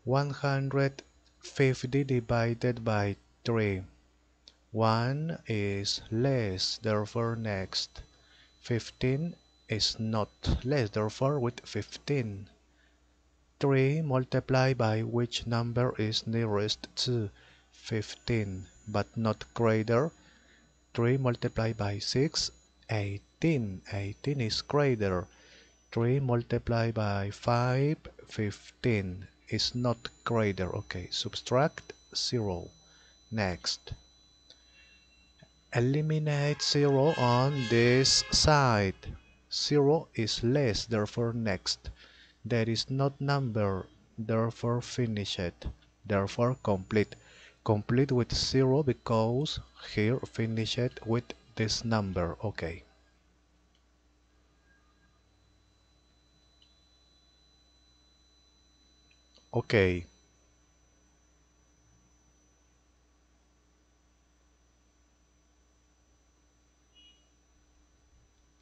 150 divided by 3. 1 is less, therefore next. 15 is not less, therefore with 15. 3 multiplied by which number is nearest to 15 but not greater. 3 multiplied by 6, 18. 18 is greater. 3 multiplied by 5, 15 is not greater. Okay, subtract 0. Next. Eliminate 0 on this side. 0 is less, therefore next. There is not number, therefore finish it. Therefore complete. Complete with 0 because here finish it with this number. Okay. Okay.